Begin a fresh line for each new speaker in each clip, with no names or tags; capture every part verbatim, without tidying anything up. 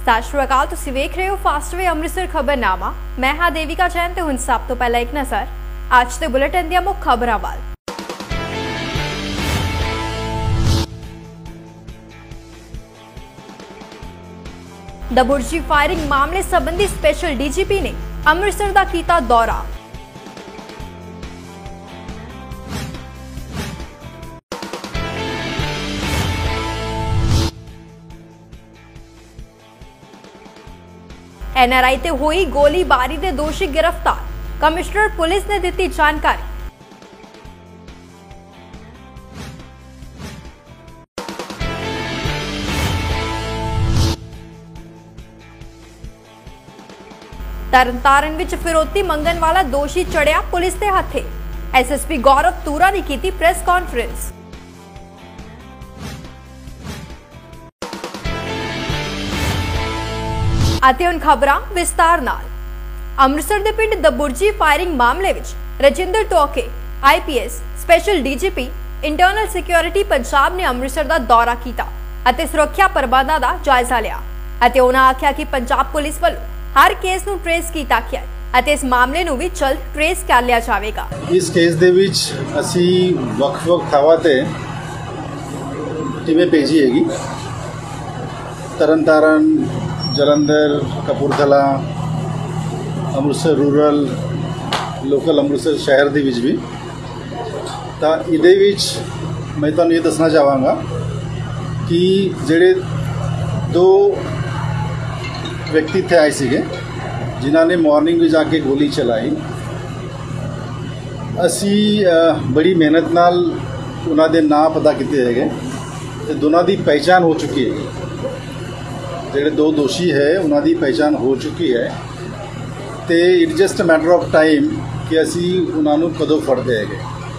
सत श्री अकाल, तुसीं वेख रहे हो फास्टवे अमृतसर खबरनामा। मैं हां देविका जैन ते हुण सब तो पहला एक नज़र आज दे बुलेटिन दी मुख्य खबरां वल। दबुर्जी फायरिंग मामले संबंधी स्पेशल डीजीपी ने अमृतसर दा कीता दौरा। एनआरआई ते हुई गोलीबारी दे दोषी गिरफ्तार, कमिश्नर पुलिस ने दी जानकारी। तरनतारन विच फिरौती मंगन वाला दोषी चढ़िया पुलिस के हथे। एसएसपी गौरव तूरा ने की प्रेस कॉन्फ्रेंस। ਅਤੇ ਹੁਣ ਖਬਰਾਂ ਵਿਸਤਾਰ ਨਾਲ। ਅੰਮ੍ਰਿਤਸਰ ਦੇ ਪਿੰਡ ਦਬੁਰਜੀ ਫਾਇਰਿੰਗ ਮਾਮਲੇ ਵਿੱਚ Rajinder Toke IPS special DGP internal security Punjab ਨੇ ਅੰਮ੍ਰਿਤਸਰ ਦਾ ਦੌਰਾ ਕੀਤਾ ਅਤੇ ਸੁਰੱਖਿਆ ਪ੍ਰਬੰਧਾਂ ਦਾ ਜਾਇਜ਼ਾ ਲਿਆ ਅਤੇ ਉਹਨਾਂ ਆਖਿਆ ਕਿ ਪੰਜਾਬ ਪੁਲਿਸ ਵੱਲੋਂ ਹਰ ਕੇਸ ਨੂੰ ਟ੍ਰੇਸ ਕੀਤਾ ਗਿਆ ਅਤੇ ਇਸ ਮਾਮਲੇ ਨੂੰ ਵੀ ਜਲਦ ਟ੍ਰੇਸ ਕਰ ਲਿਆ ਜਾਵੇਗਾ।
ਇਸ ਕੇਸ ਦੇ ਵਿੱਚ ਅਸੀਂ ਵੱਖ-ਵੱਖ ਥਾਵਾਂ ਤੇ ਟੀਮਾਂ ਭੇਜੀ ਹੈਗੀ। ਤਰਨਤਾਰਨ, जलंधर, कपूरथला, अमृतसर रूरल, लोकल अमृतसर शहर ਦੇ ਵਿੱਚ ਵੀ। ਤਾਂ ਇਹਦੇ ਵਿੱਚ ਮੈਂ ਤੁਹਾਨੂੰ ਇਹ ਦੱਸਣਾ ਚਾਹਾਂਗਾ ਕਿ ਜਿਹੜੇ ਦੋ ਵਿਅਕਤੀ ਇੱਥੇ ਆਏ ਸੀਗੇ ਜਿਨ੍ਹਾਂ ਨੇ ਮਾਰਨਿੰਗ ਵਿੱਚ ਆ ਕੇ ਗੋਲੀ ਚਲਾਈ। ਅਸੀਂ ਬੜੀ ਮਿਹਨਤ ਨਾਲ ਉਹਨਾਂ ਦੇ ਨਾਂ ਪਤਾ ਕੀਤੇ ਹੈਗੇ ਤੇ ਦੋਨਾਂ ਦੀ ਪਹਿਚਾਣ ਹੋ ਚੁੱਕੀ ਹੈ। ਜਿਹੜੇ ਦੋ ਦੋਸ਼ੀ ਹੈ ਉਹਨਾਂ ਦੀ ਪਹਿਚਾਣ ਹੋ ਚੁੱਕੀ ਹੈ ਤੇ it just a matter of time ਕਿ ਅਸੀਂ ਉਹਨਾਂ ਨੂੰ ਕਦੋਂ ਫੜਦੇ ਹੈਗੇ।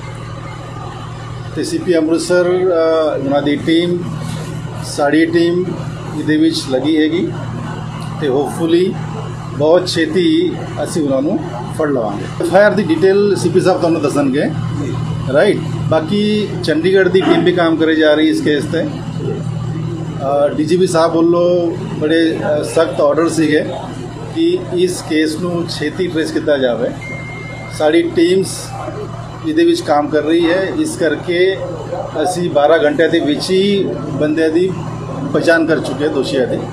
ਤੇ ਸੀਪੀ ਅੰਮ੍ਰਿਤਸਰ ਉਹਨਾਂ ਦੀ ਟੀਮ, ਸਾਡੀ ਟੀਮ ਇਹਦੇ ਵਿੱਚ ਲੱਗੀ ਹੈਗੀ ਤੇ ਹੋਪਫੁਲੀ ਬਹੁਤ ਛੇਤੀ ਅਸੀਂ ਉਹਨਾਂ ਨੂੰ ਫੜ ਲਵਾਂਗੇ। ਐਫ ਆਈ ਆਰ ਦੀ ਡਿਟੇਲ ਸੀਪੀ ਸਾਹਿਬ ਤੁਹਾਨੂੰ ਦੱਸਣਗੇ, ਰਾਈਟ। ਬਾਕੀ ਚੰਡੀਗੜ੍ਹ ਦੀ ਟੀਮ ਵੀ ਕੰਮ ਕਰੀ ਜਾ ਰਹੀ ਇਸ ਕੇਸ ਤੇ। ਡੀਜੀਪੀ ਸਾਹਿਬ ਵੱਲੋਂ ਬੜੇ ਸਖਤ ਆਰਡਰ ਸੀਗੇ ਕਿ ਇਸ ਕੇਸ ਨੂੰ ਛੇਤੀ ਟ੍ਰੇਸ ਕੀਤਾ ਜਾਵੇ। ਸਾਡੀ ਟੀਮਸ ਇਹਦੇ ਵਿੱਚ ਕੰਮ ਕਰ ਰਹੀ ਹੈ, ਇਸ ਕਰਕੇ ਅਸੀਂ ਬਾਰਾਂ ਘੰਟੇ ਦੇ ਵਿੱਚ ਹੀ ਬੰਦਿਆਂ ਦੀ ਪਛਾਣ ਕਰ ਚੁੱਕੇ ਦੋਸ਼ੀਆਂ ਦੀ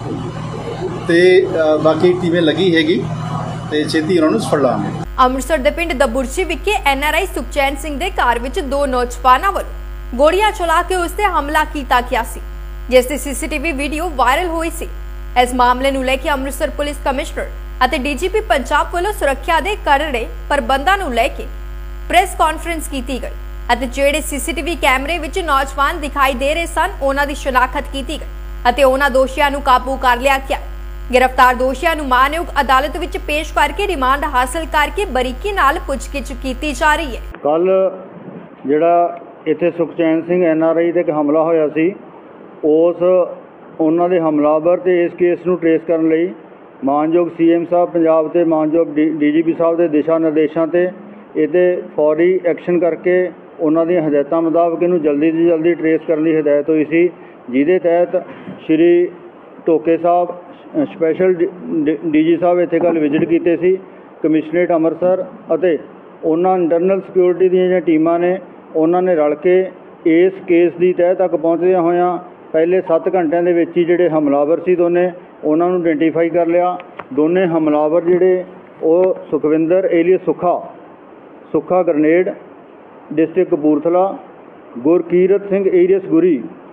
ਤੇ ਬਾਕੀ ਟੀਮੇ ਲੱਗੀ ਹੈਗੀ ਤੇ ਛੇਤੀ ਉਹਨਾਂ ਨੂੰ ਫੜ ਲਾਂਗੇ।
ਅੰਮ੍ਰਿਤਸਰ ਦੇ ਪਿੰਡ ਦਬੁਰਜੀ ਵਿਖੇ ਐਨਆਰਆਈ ਸੁਖਚੈਨ ਸਿੰਘ ਦੇ ਘਰ ਵਿੱਚ ਦੋ ਨੌਜਵਾਨਾਂ ਵੱਲੋਂ ਗੋਲੀਆਂ ਚਲਾ ਕੇ ਉਸ ਤੇ ਹਮਲਾ ਕੀਤਾ ਗਿਆ ਸੀ, ਜਿਸ ਦੀ ਸੀਸੀਟੀਵੀ ਵੀਡੀਓ ਵਾਇਰਲ ਹੋਈ ਸੀ। ਇਸ ਮਾਮਲੇ ਨੂੰ ਲੈ ਕੇ ਅੰਮ੍ਰਿਤਸਰ ਪੁਲਿਸ ਕਮਿਸ਼ਨਰ ਅਤੇ ਡੀਜੀਪੀ ਪੰਜਾਬ ਵੱਲੋਂ ਸੁਰੱਖਿਆ ਦੇ ਕਰੜੇ ਪ੍ਰਬੰਧਾਂ ਨੂੰ ਲੈ ਕੇ ਪ੍ਰੈਸ ਕਾਨਫਰੰਸ ਕੀਤੀ ਗਈ ਅਤੇ ਜਿਹੜੇ ਸੀਸੀਟੀਵੀ ਕੈਮਰੇ ਵਿੱਚ ਨੌਜਵਾਨ ਦਿਖਾਈ ਦੇ ਰਹੇ ਸਨ ਉਹਨਾਂ ਦੀ ਸ਼ਨਾਖਤ ਕੀਤੀ ਗਈ ਅਤੇ ਉਹਨਾਂ ਦੋਸ਼ੀਆਂ ਨੂੰ ਕਾਬੂ ਕਰ ਲਿਆ ਗਿਆ। गिरफ्तार दोषियों ਨੂੰ मानयोग अदालत ਵਿੱਚ पेश करके रिमांड हासिल करके बरीकी नाल पुछगिछ की जा रही है।
कल जिहड़ा इत्थे Sukhchain Singh N R I ते एक हमला होया सी, उस उन्हां दे हमलावर ते इस केस नूं ट्रेस करन लई मानयोग सी एम साहब पंजाब ते मानयोग डी जी पी साहब दे दिशा निर्देशों ते इहते फौरी एक्शन करके उन्हां दी हदायतां मुताबक इहनूं जल्दी तो जल्दी ट्रेस करने की हिदायत हुई सी, जिहदे तहत श्री टोके साहब स्पैशल डी जी साहब इत्थे कल विजिट कीते सी। कमिश्नरेट अमृतसर अते उन्हां इंटरनल सिक्योरिटी दी जिहड़ियां टीमां ने उन्हां ने रल के इस केस की तह तक पहुँचदियां होइयां पहले सत्त घंटिਆਂ ਦੇ ਵਿੱਚ ਹੀ ਜਿਹੜੇ ਹਮਲਾਵਰ ਸੀ ਦੋਨੇ ਉਹਨਾਂ ਨੂੰ ਆਇਡੈਂਟੀਫਾਈ ਕਰ ਲਿਆ। ਦੋਨੇ ਹਮਲਾਵਰ ਜਿਹੜੇ ਉਹ Sukhwinder alias Sukkha Sukkha grenade district Kapurthala, Gurkirat Singh alias Guri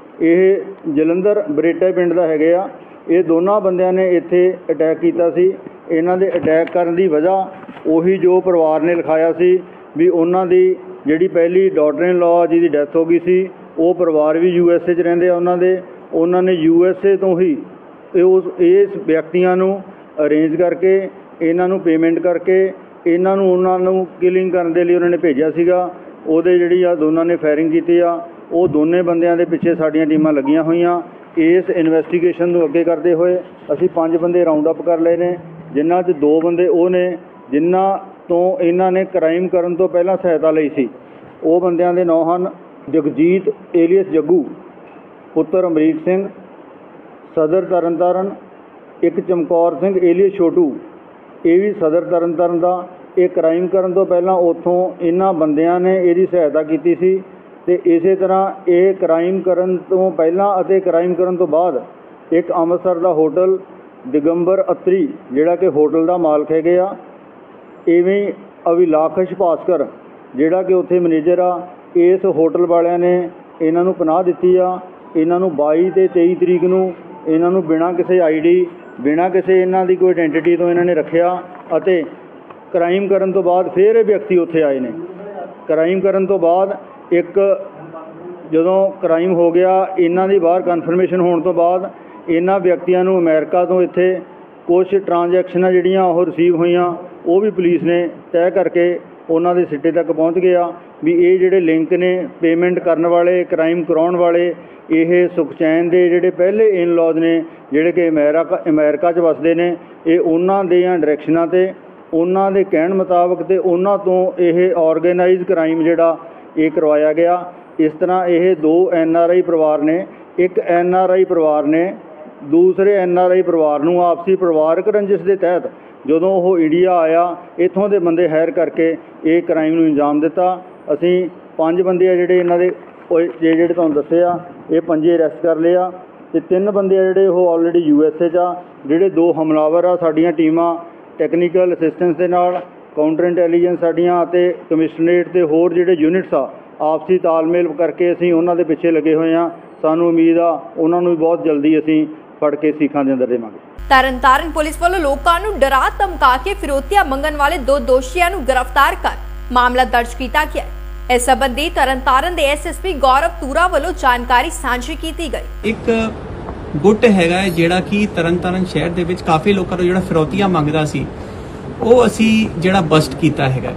ਇਹ ਜਲੰਧਰ ਬਰੇਟਾ ਪਿੰਡ ਦਾ ਹੈਗੇ ਆ। ਇਹ ਦੋਨਾਂ ਬੰਦਿਆਂ ਨੇ ਇੱਥੇ ਅਟੈਕ ਕੀਤਾ ਸੀ। ਇਹਨਾਂ ਦੇ ਅਟੈਕ ਕਰਨ ਦੀ ਵਜ੍ਹਾ ਉਹੀ ਜੋ ਪਰਿਵਾਰ ਨੇ ਲਿਖਾਇਆ ਸੀ ਵੀ ਉਹਨਾਂ ਦੀ ਜਿਹੜੀ ਪਹਿਲੀ ਡਾਟਰ ਇਨ ਲॉ ਜਿਹਦੀ ਡੈਥ ਹੋ ਗਈ ਸੀ, ਉਹ ਪਰਿਵਾਰ ਵੀ ਯੂ ਐਸ ਏ 'ਚ ਰਹਿੰਦੇ ਆ ਉਹਨਾਂ ਦੇ। ਉਹਨਾਂ ਨੇ ਯੂ ਐਸ ਏ ਤੋਂ ਹੀ ਉਸ ਇਸ ਵਿਅਕਤੀਆਂ ਨੂੰ ਅਰੇਂਜ ਕਰਕੇ ਇਹਨਾਂ ਨੂੰ ਪੇਮੈਂਟ ਕਰਕੇ ਇਹਨਾਂ ਨੂੰ ਉਹਨਾਂ ਨੂੰ ਕਿਲਿੰਗ ਕਰਨ ਦੇ ਲਈ ਉਹਨਾਂ ਨੇ ਭੇਜਿਆ ਸੀਗਾ। ਉਹਦੇ ਜਿਹੜੀ ਆ ਦੋਨਾਂ ਨੇ ਫਾਇਰਿੰਗ ਕੀਤੀ ਆ। ਉਹ ਦੋਨੇ ਬੰਦਿਆਂ ਦੇ ਪਿੱਛੇ ਸਾਡੀਆਂ ਟੀਮਾਂ ਲੱਗੀਆਂ ਹੋਈਆਂ। ਇਸ ਇਨਵੈਸਟੀਗੇਸ਼ਨ ਨੂੰ ਅੱਗੇ ਕਰਦੇ ਹੋਏ ਅਸੀਂ ਪੰਜ ਬੰਦੇ ਰਾਉਂਡ ਅਪ ਕਰ ਲਏ ਨੇ, ਜਿਨ੍ਹਾਂ 'ਚ ਦੋ ਬੰਦੇ ਉਹ ਨੇ ਜਿਨ੍ਹਾਂ ਤੋਂ ਇਹਨਾਂ ਨੇ ਕ੍ਰਾਈਮ ਕਰਨ ਤੋਂ ਪਹਿਲਾਂ ਸਹਾਇਤਾ ਲਈ ਸੀ। ਉਹ ਬੰਦਿਆਂ ਦੇ ਨਾਂ ਹਨ ਜਗਜੀਤ ਏਲੀਅਸ ਜੱਗੂ ਪੁੱਤਰ ਅਮਰੀਕ ਸਿੰਘ, ਸਦਰ ਤਰਨਤਾਰਨ, एक चमकौर सिंह एलियस छोटू, ये भी सदर तरनताਰਨ ਦਾ। ਇਹ क्राइम ਕਰਨ ਤੋਂ ਪਹਿਲਾਂ ਉੱਥੋਂ ਇਹਨਾਂ ਬੰਦਿਆਂ ਨੇ ਇਹਦੀ ਸਹਾਇਤਾ ਕੀਤੀ ਸੀ ਤੇ ਇਸੇ ਤਰ੍ਹਾਂ ਇਹ क्राइम ਕਰਨ ਤੋਂ ਪਹਿਲਾਂ ਅਤੇ क्राइम ਕਰਨ ਤੋਂ ਬਾਅਦ ਇੱਕ ਅੰਮ੍ਰਿਤਸਰ ਦਾ ਹੋਟਲ दिगंबर अत्री ਜਿਹੜਾ ਕਿ ਹੋਟਲ ਦਾ ਮਾਲਕ ਹੈਗੇ ਆ, ਇਵੇਂ ਅਭਿਲਾਖਸ਼ ਭਾਸਕਰ ਜਿਹੜਾ ਕਿ ਉੱਥੇ ਮੈਨੇਜਰ ਆ, ਇਸ ਹੋਟਲ ਵਾਲਿਆਂ ਨੇ ਇਹਨਾਂ ਨੂੰ ਪਨਾਹ ਦਿੱਤੀ ਆ। ਇਹਨਾਂ ਨੂੰ ਬਾਈ ਤੇ ਤੇਈ ਤਰੀਕ ਨੂੰ ਇਹਨਾਂ ਨੂੰ ਬਿਨਾਂ ਕਿਸੇ ਆਈ ਡੀ ਬਿਨਾਂ ਕਿਸੇ ਇਹਨਾਂ ਦੀ ਕੋਈ ਆਇਡੈਂਟੀਟੀ ਤੋਂ ਇਹਨਾਂ ਨੇ ਰੱਖਿਆ ਅਤੇ क्राइम ਕਰਨ ਤੋਂ ਬਾਅਦ ਫਿਰ ਇਹ ਵਿਅਕਤੀ ਉੱਥੇ ਆਏ ਨੇ। क्राइम ਕਰਨ ਤੋਂ ਬਾਅਦ ਇੱਕ ਜਦੋਂ क्राइम ਹੋ ਗਿਆ, ਇਹਨਾਂ ਦੀ ਬਾਹਰ ਕਨਫਰਮੇਸ਼ਨ ਹੋਣ ਤੋਂ ਬਾਅਦ ਇਹਨਾਂ ਵਿਅਕਤੀਆਂ ਨੂੰ ਅਮਰੀਕਾ ਤੋਂ ਇੱਥੇ ਕੁਛ ਟ੍ਰਾਂਜੈਕਸ਼ਨਾਂ ਜਿਹੜੀਆਂ ਉਹ ਰਿਸੀਵ ਹੋਈਆਂ, ਉਹ ਵੀ ਪੁਲਿਸ ਨੇ ਤੈਅ ਕਰਕੇ ਉਹਨਾਂ ਦੇ ਸਿੱਟੇ ਤੱਕ ਪਹੁੰਚ ਗਿਆ ਵੀ ਇਹ ਜਿਹੜੇ ਲਿੰਕ ਨੇ ਪੇਮੈਂਟ ਕਰਨ ਵਾਲੇ, ਕ੍ਰਾਈਮ ਕਰਾਉਣ ਵਾਲੇ, ਇਹ ਸੁਖਚੈਨ ਦੇ ਜਿਹੜੇ ਪਹਿਲੇ ਇਨ-ਲੌਜ਼ ਨੇ ਜਿਹੜੇ ਕਿ ਅਮਰੀਕਾ ਅਮਰੀਕਾ 'ਚ ਵਸਦੇ ਨੇ, ਇਹ ਉਹਨਾਂ ਦੀਆਂ ਡਾਇਰੈਕਸ਼ਨਾਂ 'ਤੇ ਉਹਨਾਂ ਦੇ ਕਹਿਣ ਮੁਤਾਬਕ ਤੇ ਉਹਨਾਂ ਤੋਂ ਇਹ ਆਰਗੇਨਾਈਜ਼ ਕ੍ਰਾਈਮ ਜਿਹੜਾ ਇਹ ਕਰਵਾਇਆ ਗਿਆ। ਇਸ ਤਰ੍ਹਾਂ ਇਹ ਦੋ ਐਨ ਆਰ ਆਈ ਪਰਿਵਾਰ ਨੇ, ਇੱਕ ਐਨ ਆਰ ਆਈ ਪਰਿਵਾਰ ਨੇ ਦੂਸਰੇ ਐਨ ਆਰ ਆਈ ਪਰਿਵਾਰ ਨੂੰ ਆਪਸੀ ਪਰਿਵਾਰਕ ਰੰਜਿਸ਼ ਦੇ ਤਹਿਤ ਜਦੋਂ ਉਹ ਇੰਡੀਆ ਆਇਆ, ਇੱਥੋਂ ਦੇ ਬੰਦੇ ਹਾਇਰ ਕਰਕੇ ਇਹ ਕ੍ਰਾਈਮ ਨੂੰ ਅੰਜਾਮ ਦਿੱਤਾ। ਅਸੀਂ ਪੰਜ ਬੰਦੇ ਆ ਜਿਹੜੇ ਇਹਨਾਂ ਦੇ ਜਿਹੜੇ ਤੁਹਾਨੂੰ ਦੱਸੇ ਆ, ਇਹ ਪੰਜੇ ਅਰੈਸਟ ਕਰ ਲਏ ਆ ਤੇ ਤਿੰਨ ਬੰਦੇ ਆ ਜਿਹੜੇ ਉਹ ਆਲਰੇਡੀ ਯੂ ਐਸ ਏ 'ਚ ਆ। ਜਿਹੜੇ ਦੋ ਹਮਲਾਵਰ ਆ, ਸਾਡੀਆਂ ਟੀਮਾਂ ਟੈਕਨੀਕਲ ਅਸਿਸਟੈਂਸ ਦੇ ਨਾਲ ਕਾਊਂਟਰ ਇੰਟੈਲੀਜੈਂਸ ਸਾਡੀਆਂ ਅਤੇ ਕਮਿਸ਼ਨਰੇਟ ਤੇ ਹੋਰ ਜਿਹੜੇ ਯੂਨਿਟਸ ਆ, ਆਪਸੀ ਤਾਲਮੇਲ ਕਰਕੇ ਅਸੀਂ ਉਹਨਾਂ ਦੇ ਪਿੱਛੇ ਲੱਗੇ ਹੋਏ ਹਾਂ। ਸਾਨੂੰ ਉਮੀਦ ਆ ਉਹਨਾਂ ਨੂੰ ਵੀ ਬਹੁਤ ਜਲਦੀ ਅਸੀਂ ਫੜ ਕੇ ਸੀਖਾਂ ਦੇ ਅੰਦਰ ਦੇਵਾਂਗੇ।
ਤਰਨਤਾਰਨ ਪੁਲਿਸ ਵੱਲੋਂ ਲੋਕਾਂ ਨੂੰ ਡਰਾ ਧਮਕਾ ਕੇ ਫਿਰੌਤੀਆਂ ਮੰਗਣ ਵਾਲੇ ਦੋ ਦੋਸ਼ੀਆਂ ਨੂੰ ਗ੍ਰਿਫਤਾਰ ਕਰ ਮਾਮਲਾ ਦਰਜ ਕੀਤਾ ਗਿਆ। ਇਸ ਸੰਬੰਧੀ ਤਰਨਤਾਰਨ ਦੇ ਐਸ ਐਸ ਪੀ ਗੌਰਵ ਤੂਰਾ ਵੱਲੋਂ ਜਾਣਕਾਰੀ ਸਾਂਝੀ ਕੀਤੀ ਗਈ।
ਇੱਕ ਗੁੱਟ ਹੈਗਾ ਜਿਹੜਾ ਕਿ ਤਰਨਤਾਰਨ ਸ਼ਹਿਰ ਦੇ ਵਿੱਚ ਕਾਫੀ ਲੋਕਾਂ ਤੋਂ ਜਿਹੜਾ ਫਿਰੌਤੀਆਂ ਮੰਗਦਾ ਸੀ, ਉਹ ਅਸੀਂ ਜਿਹੜਾ ਬਸਟ ਕੀਤਾ ਹੈਗਾ।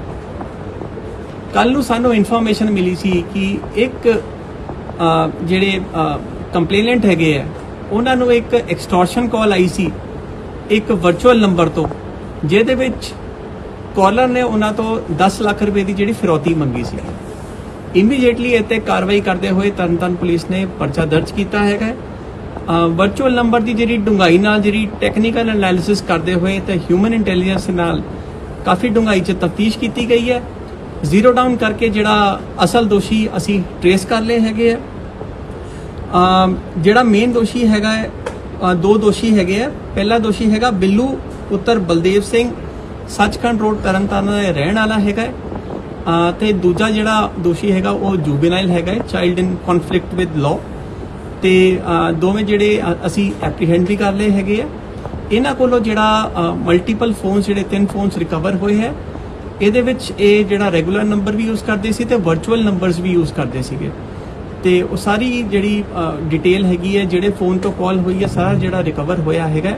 ਕੱਲ ਨੂੰ ਸਾਨੂੰ ਇਨਫੋਰਮੇਸ਼ਨ ਮਿਲੀ ਸੀ ਕਿ ਇੱਕ ਜਿਹੜੇ ਕੰਪਲੇਨੈਂਟ ਹੈਗੇ ਆ ਉਹਨਾਂ ਨੂੰ ਇੱਕ ਐਕਸਟੋਰਸ਼ਨ ਕਾਲ ਆਈ ਸੀ ਇੱਕ ਵਰਚੁਅਲ ਨੰਬਰ ਤੋਂ, ਜਿਹਦੇ ਵਿੱਚ ਕਾਲਰ ਨੇ ਉਹਨਾਂ ਤੋਂ ਦਸ ਲੱਖ ਰੁਪਏ ਦੀ ਜਿਹੜੀ ਫਿਰੌਤੀ ਮੰਗੀ ਸੀ। ਇਮੀਡੀਏਟਲੀ ਇੱਥੇ ਕਾਰਵਾਈ ਕਰਦੇ ਹੋਏ ਤਰਨਤਾਰਨ ਪੁਲਿਸ ਨੇ ਪਰਚਾ ਦਰਜ ਕੀਤਾ ਹੈਗਾ। ਵਰਚੁਅਲ ਨੰਬਰ ਦੀ ਜਿਹੜੀ ਡੂੰਘਾਈ ਨਾਲ ਜਿਹੜੀ ਟੈਕਨੀਕਲ ਐਨਾਲਿਸਿਸ ਕਰਦੇ ਹੋਏ ਤੇ ਹਿਊਮਨ ਇੰਟੈਲੀਜੈਂਸ ਨਾਲ ਕਾਫੀ ਡੂੰਘਾਈ 'ਚ ਤਫਤੀਸ਼ ਕੀਤੀ ਗਈ ਹੈ। ਜ਼ੀਰੋ ਡਾਊਨ ਕਰਕੇ ਜਿਹੜਾ ਅਸਲ ਦੋਸ਼ੀ ਅਸੀਂ ਟ੍ਰੇਸ ਕਰ ਲਏ ਹੈਗੇ ਆ। ਜਿਹੜਾ ਮੇਨ ਦੋਸ਼ੀ ਹੈਗਾ ਹੈ, ਦੋ ਦੋਸ਼ੀ ਹੈਗੇ ਆ। ਪਹਿਲਾ ਦੋਸ਼ੀ ਹੈਗਾ ਬਿੱਲੂ ਪੁੱਤਰ ਬਲਦੇਵ ਸਿੰਘ, ਸੱਚਖੰਡ ਰੋਡ ਤਰਨਤਾਰਨ ਦਾ ਰਹਿਣ ਵਾਲਾ ਹੈਗਾ ਤੇ ਦੂਜਾ ਜਿਹੜਾ ਦੋਸ਼ੀ ਹੈਗਾ ਉਹ ਜੂਬੇਨਾਈਲ ਹੈਗਾ, child in conflict with law. ਤੇ ਦੋਵੇਂ ਜਿਹੜੇ ਅਸੀਂ ਐਪਰੀਹੈਂਡ ਵੀ ਕਰ ਲਏ ਹੈਗੇ ਆ। ਇਹਨਾਂ ਕੋਲੋਂ ਜਿਹੜਾ ਮਲਟੀਪਲ ਫੋਨਸ ਜਿਹੜੇ ਤਿੰਨ ਫੋਨਸ ਰਿਕਵਰ ਹੋਏ ਹੈ, ਇਹਦੇ ਵਿੱਚ ਇਹ ਜਿਹੜਾ ਰੈਗੂਲਰ ਨੰਬਰ ਵੀ ਯੂਜ਼ ਕਰਦੇ ਸੀ ਤੇ ਵਰਚੁਅਲ ਨੰਬਰਸ ਵੀ ਯੂਜ਼ ਕਰਦੇ ਸੀਗੇ। ਤੇ ਉਹ ਸਾਰੀ ਜਿਹੜੀ ਡਿਟੇਲ ਹੈਗੀ ਹੈ, ਜਿਹੜੇ ਫੋਨ ਤੋਂ ਕਾਲ ਹੋਈ ਹੈ, ਸਾਰਾ ਜਿਹੜਾ ਰਿਕਵਰ ਹੋਇਆ ਹੈਗਾ।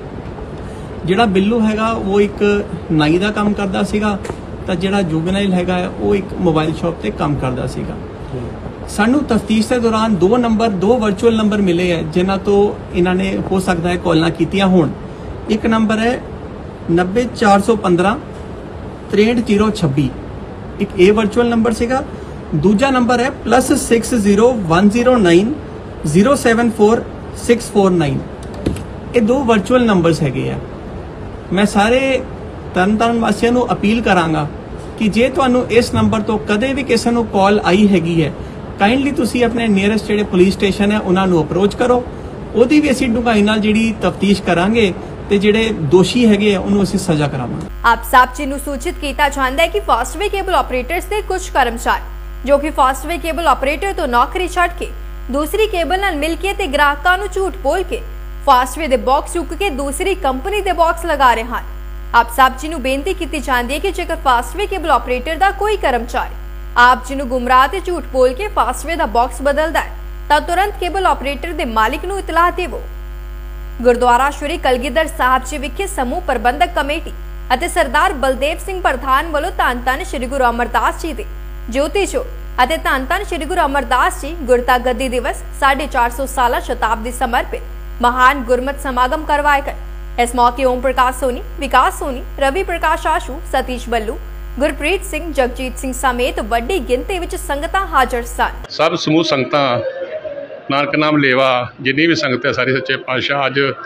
ਜਿਹੜਾ ਬਿੱਲੂ ਹੈਗਾ ਉਹ ਇੱਕ ਨਾਈ ਦਾ ਕੰਮ ਕਰਦਾ ਸੀਗਾ ਤਾਂ ਜਿਹੜਾ ਜੁਗਨਾਈਲ ਹੈਗਾ ਉਹ ਇੱਕ ਮੋਬਾਈਲ ਸ਼ਾਪ ਤੇ ਕੰਮ ਕਰਦਾ ਸੀਗਾ। ਸਾਨੂੰ ਤਫਤੀਸ਼ ਦੇ ਦੌਰਾਨ ਦੋ ਨੰਬਰ ਦੋ ਵਰਚੁਅਲ ਨੰਬਰ ਮਿਲੇ ਹੈ ਜਿਨ੍ਹਾਂ ਤੋਂ ਇਹਨਾਂ ਨੇ ਹੋ ਸਕਦਾ ਹੈ ਕਾਲਾਂ ਕੀਤੀਆਂ ਹੋਣ। ਇੱਕ ਨੰਬਰ ਹੈ ਨੱਬੇ ਚਾਰ ਸੌ ਪੰਦਰਾਂ ਤਰੇਂਹਠ ਜ਼ੀਰੋ ਛੱਬੀ, ਇੱਕ ਇਹ ਵਰਚੁਅਲ ਨੰਬਰ ਸੀਗਾ। ਦੂਜਾ ਨੰਬਰ ਹੈ plus six zero one zero nine zero seven four six four nine. ਇਹ ਦੋ ਵਰਚੁਅਲ ਨੰਬਰਸ ਹੈਗੇ ਆ। ਮੈਂ ਸਾਰੇ ਤਰਨਤਾਰਨ ਵਾਸੀਆਂ ਨੂੰ ਅਪੀਲ ਕਰਾਂਗਾ ਕਿ ਜੇ ਤੁਹਾਨੂੰ ਇਸ ਨੰਬਰ ਤੋਂ ਕਦੇ ਵੀ ਕਿਸੇ ਨੂੰ ਕਾਲ ਆਈ ਹੈਗੀ ਹੈ, ਕਾਈਂਡਲੀ ਤੁਸੀਂ ਆਪਣੇ ਨੀਅਰੈਸਟ ਜਿਹੜੇ ਪੁਲਿਸ ਸਟੇਸ਼ਨ ਹੈ ਉਹਨਾਂ ਨੂੰ ਅਪਰੋਚ ਕਰੋ। ਉਹਦੀ ਵੀ ਅਸੀਂ ਡੂੰਘਾਈ ਨਾਲ ਜਿਹੜੀ ਤਫਤੀਸ਼ ਕਰਾਂਗੇ ਤੇ ਜਿਹੜੇ ਦੋਸ਼ੀ ਹੈਗੇ ਆ ਉਹਨੂੰ ਅਸੀਂ ਸਜ਼ਾ ਕਰਾਵਾਂਗੇ।
ਆਪ ਸਭ ਜੀ ਨੂੰ ਸੂਚਿਤ ਕੀਤਾ ਜਾਂਦਾ ਹੈ ਕਿ ਫਾਸਟਵੇ ਕੇਬਲ ਆਪਰੇਟਰਸ ਦੇ ਕੁਝ ਕਰਮਚਾਰੀ ਜੋ ਕਿ ਫਾਸਟਵੇ ਕੇਬਲ ਆਪਰੇਟਰ ਤੋਂ ਨੌਕਰੀ ਛੱਡ ਕੇ ਦੂਸਰੀ ਕੇਬਲ ਨਾਲ ਮਿਲ ਕੇ ਤੇ ਗ੍ਰਾਹਕਾਂ ਨੂੰ ਝੂਠ ਬੋਲ ਕੇ ਫਾਸਟਵੇ ਦੇ ਬਾਕਸ ਚੁੱਕ ਕੇ ਦੂਸਰੀ ਕੰਪਨੀ ਦੇ ਬਾਕਸ ਲਗਾ ਰਹੇ ਹਨ। ਆਪ ਸਭ ਜੀ ਨੂੰ ਬੇਨਤੀ ਕੀਤੀ ਜਾਂਦੀ ਹੈ ਕਿ ਜੇਕਰ ਫਾਸਟਵੇ ਕੇਬਲ ਆਪਰੇਟਰ ਦਾ ਕੋਈ ਕਰਮਚਾਰੀ ਆਪ ਜੀ ਨੂੰ ਗੁੰਮਰਾਹ ਤੇ ਝੂਠ ਬੋਲ ਕੇ ਫਾਸਟਵੇ ਦਾ ਬਾਕਸ ਬਦਲਦਾ ਹੈ ਤਾਂ ਤੁਰੰਤ ਕੇਬਲ ਆਪਰੇਟਰ ਦੇ ਮਾਲਿਕ ਨੂੰ ਇਤਲਾਹ ਦੇਵੋ। ਗੁਰਦੁਆਰਾ ਸ਼੍ਰੀ ਕਲਗੀਧਰ ਸਾਹਿਬ ਜੀ ਵਿਖੇ ਸਮੂਹ ਪ੍ਰਬੰਧਕ ਕਮੇਟੀ ਅਤੇ ਸਰਦਾਰ ਬਲਦੇਵ ਸਿੰਘ ਪ੍ਰਧਾਨ ਵੱਲੋਂ ਧੰਨ ਧੰਨ ਸ੍ਰੀ ਗੁਰੂ ਅਮਰਦਾਸ ਜੀ ਦੇ ਜੋਤੀ ਜੋਤ ਅਤੇ ਧੰਨ ਧੰਨ ਸ੍ਰੀ ਗੁਰੂ ਅਮਰਦਾਸ ਜੀ ਗੁਰਤਾ ਗੱਦੀ ਦਿਵਸ ਸਾਢੇ ਚਾਰ ਸੌ ਸਾਲਾ ਸ਼ਤਾਬਦੀ ਸਮਰਪਿਤ महान गुरमत समागम करवाए गए। इस मौके ओम प्रकाश सोनी, विकास सोनी, रवि प्रकाश आशू, सतीश बल्लू, गुरप्रीत सिंह, जगजीत सिंह समेत वड्डी गिनती विच संगतां हाजर सन।
सब समूह संगतां नानक नाम लेवा जिन्नी भी संगत है सारी सच्चे पातशाह अज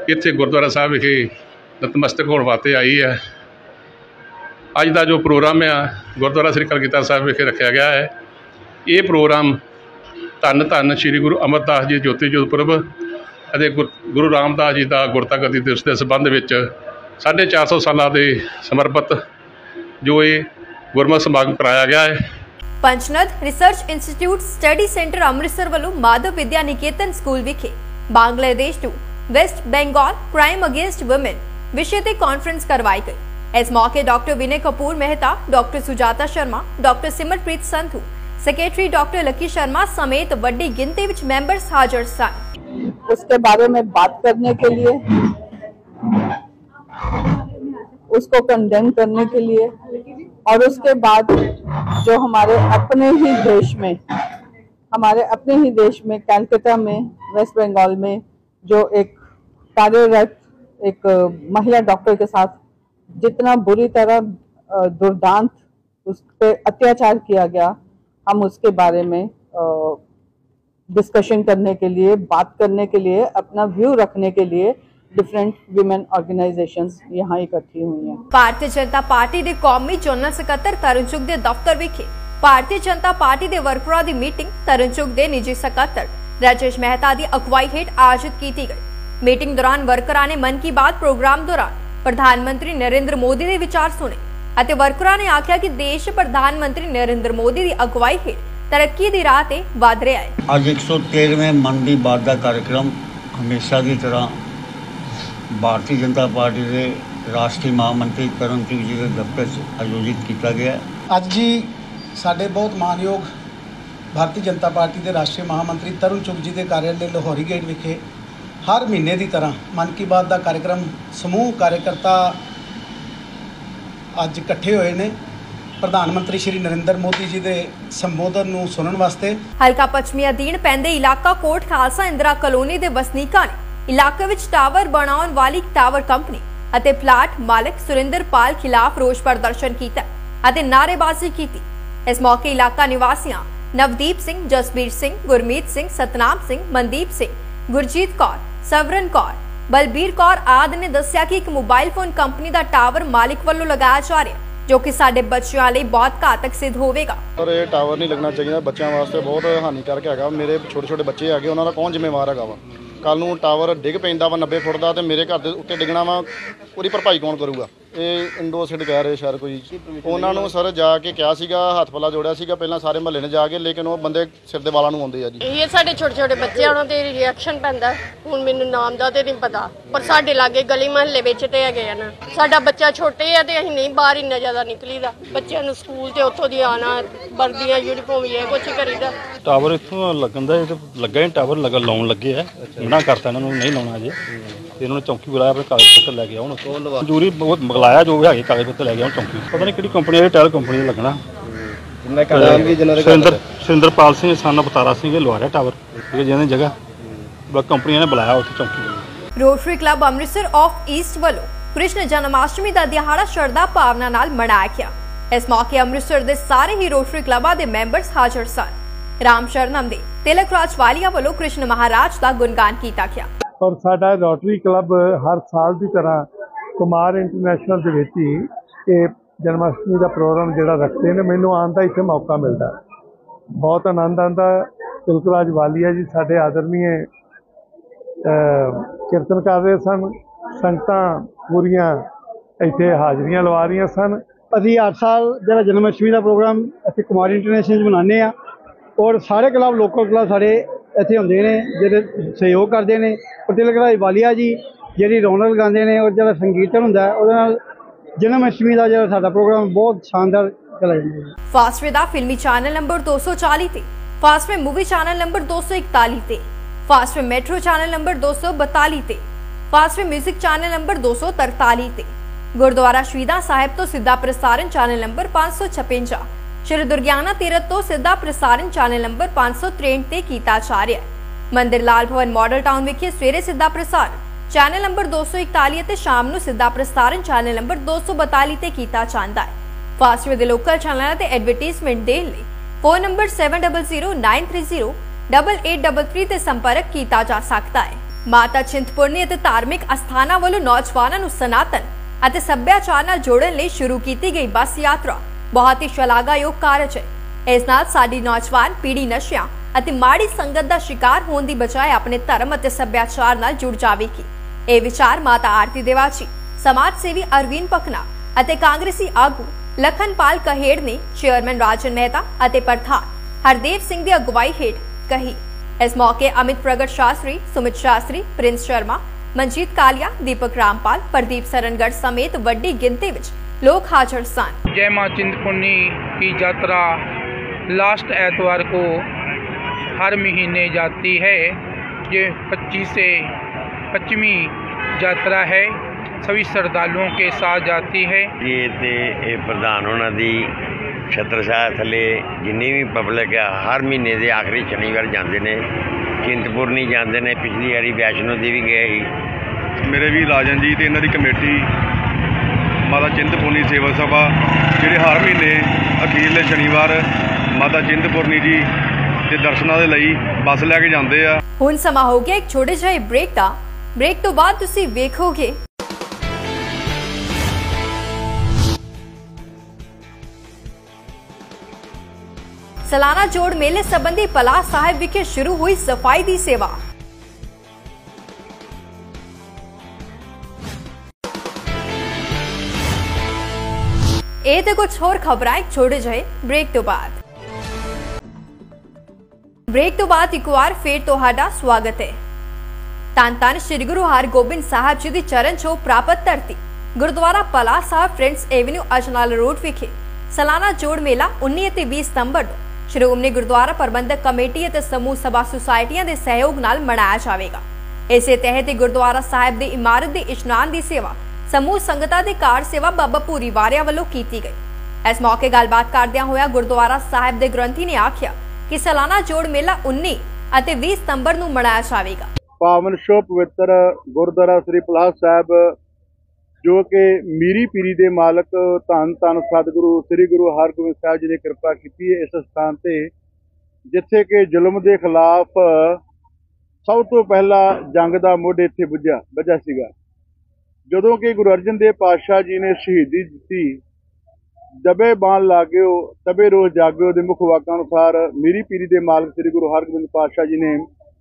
ਇੱਥੇ ਗੁਰਦੁਆਰਾ ਸਾਹਿਬ ਵਿਖੇ ਨਤਮਸਤਕ ਹੋਣ ਵਾਸਤੇ ਆਈ ਹੈ। ਅੱਜ ਦਾ ਜੋ ਪ੍ਰੋਗਰਾਮ ਆ ਗੁਰਦੁਆਰਾ ਸ੍ਰੀ ਕਲਗੀਧਰ ਸਾਹਿਬ ਵਿਖੇ ਰੱਖਿਆ ਗਿਆ ਹੈ। ਇਹ ਪ੍ਰੋਗਰਾਮ ਧੰਨ ਧੰਨ ਸ੍ਰੀ ਗੁਰੂ ਅਮਰਦਾਸ ਜੀ ਜੋਤੀ ਜੋਤ ਪੁਰਬ ਅਤੇ ਗੁਰ ਗੁਰੂ ਰਾਮਦਾਸ ਜੀ ਦਾ ਗੁਰਤਾ ਗੱਦੀ ਦਿਵਸ ਦੇ ਸੰਬੰਧ ਵਿੱਚ ਸਾਢੇ ਚਾਰ ਸੌ ਸਾਲਾਂ ਦੇ ਸਮਰਪਿਤ ਜੋ ਇਹ ਗੁਰਮਤਿ ਸਮਾਗਮ ਕਰਾਇਆ ਗਿਆ ਹੈ।
Panchnad research institute study centre Amritsar ਵੱਲੋਂ ਮਾਧਵ ਵਿਦਿਆ ਨਿਕੇਤਨ ਸਕੂਲ ਵਿਖੇ Bangladesh to West Bengal crime against women विषय ते कॉन्फ्रेंस करवाई गई। इस मौके doctor Vinay Kapoor Mehta, doctor Sujata Sharma, doctor Simarpreet Sandhu, secretary doctor Lucky Sharma समेत बड़ी गिनती विच मेंबर्स हाजिर सन।
उसके बारे में बात करने के लिए, उसको कंडेम करने के लिए, और उसके बाद जो हमारे अपने ही देश में हमारे अपने ही देश में कलकत्ता में वेस्ट बंगाल में जो एक कार्यरत एक महिला डॉक्टर के साथ जितना बुरी तरह दुर्दांत उस पर अत्याचार किया गया, हम उसके बारे में डिस्कशन करने के लिए, बात करने के लिए, अपना व्यू रखने के लिए डिफरेंट विमेन ऑर्गेनाइजेशंस यहाँ इकट्ठी हुई हैं।
भारतीय जनता पार्टी के कौमी जनरल सकत्तर तरन चुग के दफ्तर विखे भारतीय जनता पार्टी के वर्करां की मीटिंग तरन चुग के निजी सकत्तर राजेश मेहता की अगवाई हेठ आयोजित की गई। मीटिंग दौरान वर्करां ने मन की बात प्रोग्राम दौरान प्रधानमंत्री नरेंद्र मोदी के विचार सुने ਅਤੇ वर्करां ने आख्या कि देश प्रधानमंत्री नरेंद्र मोदी की अगवाई हेठ तरक्की की राह ते वध रहा है।
अज एक सौ तेरहवें मन की बात का कार्यक्रम हमेशा की तरह भारतीय जनता पार्टी के राष्ट्रीय महामंत्री तरन चुग जी के दफ्तर से आयोजित किया गया।
अज जी साडे बहुत मानयोग भारतीय जनता पार्टी के राष्ट्रीय महामंत्री तरन चुग जी के कार्यालय लाहौरी गेट विखे हर महीने की तरह मन की बात का कार्यक्रम समूह कार्यकर्ता अज इकट्ठे होए ने प्रधानमंत्री श्री नरेंद्र मोदी जी के संबोधन नूं सुनन वास्ते।
हल्का पश्चिमी अधीन पैंदे इलाका कोट खालसा इंदिरा कलोनी के वसनीकां ने इलाके विच टावर बनाउण वाली टावर कंपनी अते प्लाट मालिक सुरिंदर पाल खिलाफ रोष प्रदर्शन कीता अते नारेबाजी कीती। इस मौके इलाका निवासियां नवदीप सिंह, जसबीर सिंह, गुरमीत सिंह, सतनाम सिंह, मनदीप सिंह, गुरजीत कौर, सवरन कौर, बलबीर कौर आदि ने दस्सिया कि एक मोबाइल फोन कंपनी का टावर मालिक वालों लगाया जा रहा है जो कि साडे बच्चों लई बहुत घातक सिद्ध होवेगा।
और ये टावर नहीं लगना चाहिए, बच्चों वास्ते बहुत हानिकारक है। मेरे छोटे छोटे बच्चे है, उन्होंने कौन जिम्मेवार है वा कल नूं टावर डिग पैंदा वा नब्बे फुट का तो मेरे घर के उत्ते डिगना वा, पूरी भरपाई कौन करूगा। ये इंडो सिड कह रहे शायद कोई उन्होंने सर जाके क्या सीगा हथ पला जोड़िया सीगा पहला सारे महल्ले ने जाके, लेकिन वो बंदे सिर दे वालों नूं आउंदे आ जी।
ये साडे छोटे छोटे बच्चे उन्हां ते रिएक्शन पैंदा हुण मैनूं नाम दा ते नहीं पता, पर साडे लागे गली महल्ले विच ते हैगे आ ना। साडा बच्चा छोटे है ते असीं नहीं बाहर इन्ना ज़्यादा निकलीदा, बच्चों नूं स्कूल ते उत्थों दी आना वर्दियां यूनीफॉर्म ये कुछ करीदा।
टावर इत्थों लगन दा लगा ही टावर लगा लाउण लगे है, मना करता इन्हां नूं नहीं लाउणा अजे। इन्होंने चौंकी बुलाया अपने कागज पत्र लैके आओ मंजूरी बहुत मंगलाया जो भी है कागज पत्र लैके आओ चौंकी पता नहीं कि कंपनी है टायल कंपनी लगना सुरिंदर सुरिंदरपाल सिंह सन अवतारा सिंह लवा रहा टावर जिन्हें जगह कंपनी ने बुलाया उत्थे चौंकी।
Rotary Club Amritsar of East वालों कृष्ण जन्माष्टमी का दिहाड़ा श्रद्धा भावना नाल मनाया गया। इस मौके अमृतसर के सारे ही रोटरी क्लबों के मैंबर्स हाजिर सन। राम शरणम दे तिलक राज वालिया वालों कृष्ण महाराज का गुणगान किया गया।
और साडा रोटरी क्लब हर साल की तरह कुमार इंटरनेशनल के विच ही ये जन्माष्टमी का प्रोग्राम जिहड़ा रखते हैं, मैनूं आउण दा इत्थे मौका मिलता, बहुत आनंद आंदा। तिलकराज वालिया जी साडे आदरणीय कीर्तन कर रहे सन, संगतां पूरियां इत्थे हाजरियां लवा रही सन।
असीं हर साल जिहड़ा जन्माष्टमी का प्रोग्राम इत्थे कुमार इंटरनेशनल मनाने आ और सारे क्लब लोकल क्लब सारे इत्थे हुंदे ने जिहड़े सहयोग करते हैं। और तिलकराज वालिया जी जिहड़ी रौनक लगाते हैं और जिहड़ा संगीतन हुंदा है उहदे नाल जन्माष्टमी का जिहड़ा साडा प्रोग्राम बहुत शानदार चला जांदा है।
फास्टवे दा फिल्मी चैनल नंबर दो सौ चालीस ते, फास्टवे मूवी चैनल नंबर दो सौ इकतालीस ते, फास्टवे मेट्रो चैनल नंबर दो सौ बतालीस ते, फास्टवे म्यूजिक चैनल नंबर दो सौ तरतालीस ते, गुरुद्वारा शहीदा साहिब तो सीधा प्रसारण चैनल नंबर पाँच सौ छप्पन, श्री दुर्गियाना तीरथ तो सीधा प्रसारण चैनल नंबर पाँच सौ त्रेंठ ते कीता जा रहा है। मंदिर लाल भवन मॉडल टाउन विखे सवेरे सीधा प्रसारण चैनल नंबर दो सौ इकतालीस ते शाम नूं सीधा प्रसारण चैनल नंबर दो सौ बतालीस ते कीता जांदा है। फास्टवे दे लोकल चैनलों ते एडवरटाइजमेंट देण लई phone number seven double zero nine three zero double eight double three ते संपर्क किया जा सकता है। ਮਾਤਾ ਚਿੰਤਪੁਰਨੀ ਅਤੇ ਧਾਰਮਿਕ ਅਸਥਾਨਾਂ ਵੱਲੋਂ ਨੌਜਵਾਨਾਂ ਨੂੰ ਸਨਾਤਨ ਅਤੇ ਸੱਭਿਆਚਾਰ ਨਾਲ ਜੋੜਨ ਲਈ ਸ਼ੁਰੂ ਕੀਤੀ ਗਈ ਬੱਸ ਯਾਤਰਾ ਬਹੁਤ ਹੀ ਸ਼ਲਾਘਾਯੋਗ ਕਾਰਜ ਹੈ। ਇਸ ਨਾਲ ਸਾਡੀ ਨੌਜਵਾਨ ਪੀੜ੍ਹੀ ਨਸ਼ਿਆਂ ਅਤੇ ਮਾੜੀ ਸੰਗਤ ਦਾ ਸ਼ਿਕਾਰ ਹੋਣ ਦੀ ਬਜਾਏ ਆਪਣੇ ਧਰਮ ਅਤੇ ਸੱਭਿਆਚਾਰ ਨਾਲ ਜੁੜ ਜਾਵੇਗੀ। ਇਹ ਵਿਚਾਰ ਮਾਤਾ ਆਰਤੀ ਦੇਵਾਚੀ, ਸਮਾਜ ਸੇਵੀ ਅਰਵਿੰਦ ਪਕਨਾ ਅਤੇ ਕਾਂਗਰਸੀ ਆਗੂ ਲਖਨਪਾਲ ਕਹੇੜ ਨੇ ਚੇਅਰਮੈਨ ਰਾਜਨ ਮਹਿਤਾ ਅਤੇ ਪ੍ਰਧਾਨ ਹਰਦੇਵ ਸਿੰਘ ਦੀ ਅਗਵਾਈ ਹੇਠ ਕਹੀ। इस मौके अमित प्रगट शास्त्री, सुमित शास्त्री, प्रिंस शर्मा, मनजीत कालिया, दीपक रामपाल, प्रदीप सरनगढ़ समेत बड़ी गिनती में लोग हाजिर सन।
जय मां चिंतपूर्णी की यात्रा लास्ट एतवार को हर महीने जाती है। ये पच्चीस से पच्चीवीं यात्रा है, सभी श्रद्धालुओं के साथ जाती है।
ये ते ये प्रधान होना दी छत्रछाया थले जिन्नी भी पब्लिक है हर महीने के आखिरी शनिवार जाते हैं। चिंतपूर्णी जाते हैं, पिछली बारी वैष्णो देवी गए ही।
मेरे भी राजन जी तो इन्हों की कमेटी माता चिंतपूर्णी सेवा सभा ਜਿਹੜੇ हर महीने अखीरले शनिवार माता चिंतपूर्णी जी के दर्शनों के लिए बस लैके जाते हैं।
ਹੁਣ ਸਮਾਂ ਹੋ ਗਿਆ ਇੱਕ ਛੋਟੇ ਜਿਹੇ ਬ੍ਰੇਕ ਦਾ। ਬ੍ਰੇਕ ਤੋਂ ਬਾਅਦ ਤੁਸੀਂ ਵੇਖੋਗੇ सालाना जोड़ मेले संबंधी पलास साहिब विखे शुरू हुई सफाई दी सेवा। ਇਹ ਤੇ ਕੁਝ ਹੋਰ ਖਬਰਾਂ ਇੱਕ ਛੋਟੇ ਜਿਹੇ ਬ੍ਰੇਕ ਤੋਂ ਬਾਅਦ। ਬ੍ਰੇਕ ਤੋਂ ਬਾਅਦ ਇੱਕ ਵਾਰ ਫੇਰ ਤੁਹਾਡਾ ਸਵਾਗਤ ਹੈ। ਧੰਨ ਧੰਨ ਸ਼੍ਰੀ ਗੁਰੂ ਹਰਗੋਬਿੰਦ ਸਾਹਿਬ ਜੀ ਦੀ ਚਰਨ ਛੋਹ ਪ੍ਰਾਪਤ ਧਰਤੀ Gurdwara Palas Sahib Friends Avenue Ajnala road ਵਿਖੇ ਸਾਲਾਨਾ ਜੋੜ ਮੇਲਾ ਉੱਨੀ ਅਤੇ ਵੀਹ ਸਤੰਬਰ ਨੂੰ ਸ਼੍ਰੋਮਣੀ ਗੁਰਦੁਆਰਾ ਪ੍ਰਬੰਧਕ ਕਮੇਟੀ ਅਤੇ ਸਮੂਹ ਸਭਾ ਸੁਸਾਇਟੀਆਂ ਦੇ ਸਹਿਯੋਗ ਨਾਲ ਮਨਾਇਆ ਜਾਵੇਗਾ। ਇਸੇ ਤਹਿਤ ਗੁਰਦੁਆਰਾ ਸਾਹਿਬ ਦੀ ਇਮਾਰਤ ਦੇ ਇਸ਼ਨਾਨ ਦੀ ਸੇਵਾ ਸਮੂਹ ਸੰਗਤਾਂ ਦੇ ਕਾਰ ਸੇਵਾ ਬਾਬਾ ਭੂਰੀ ਵਾਰਿਆ ਵੱਲੋਂ ਕੀਤੀ ਗਈ। ਇਸ ਮੌਕੇ ਗੱਲਬਾਤ ਕਰਦਿਆਂ ਹੋਇਆ ਗੁਰਦੁਆਰਾ ਸਾਹਿਬ ਦੇ ਗ੍ਰੰਥੀ ਨੇ ਆਖਿਆ ਕਿ ਸਾਲਾਨਾ ਜੋੜ ਮੇਲਾ ਉੱਨੀ ਅਤੇ ਵੀਹ ਸਤੰਬਰ ਨੂੰ ਮਨਾਇਆ ਜਾਵੇਗਾ।
ਪਾਵਨ ਸ਼ੋਭ ਪਵਿੱਤਰ ਗੁਰਦੁਆਰਾ ਸ੍ਰੀ ਪਲਾਸ ਸਾਹਿਬ जो कि मीरी पीरी के मालक धन धन सतगुरु श्री गुरु हरगोबिंद साहब जी ने कृपा की है इस स्थान से जिथे कि जुल्म के खिलाफ सब तो पहला जंग का मुढ़ इत्थे बुझा बजा सीगा। जदों कि गुरु अर्जन देव पातशाह जी ने शहीदी दी दबे बाण लागो तबे रोज जागो के मुख वाकां अनुसार मीरी पीरी के मालक श्री गुरु हरगोबिंद पातशाह जी ने